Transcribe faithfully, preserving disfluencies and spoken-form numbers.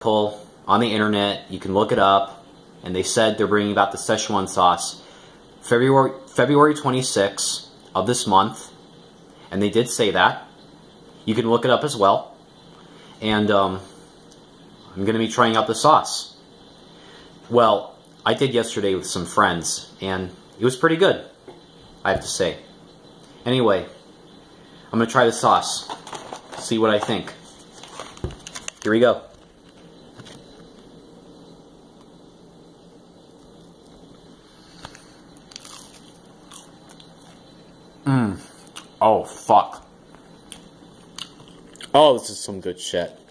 article on the internet. You can look it up. And they said they're bringing about the Szechuan sauce February February twenty-sixth of this month. And they did say that. You can look it up as well. And um, I'm going to be trying out the sauce. Well, I did yesterday with some friends. And it was pretty good, I have to say. Anyway, I'm going to try the sauce. See what I think. Here we go. Mmm. Oh, fuck. Oh, this is some good shit.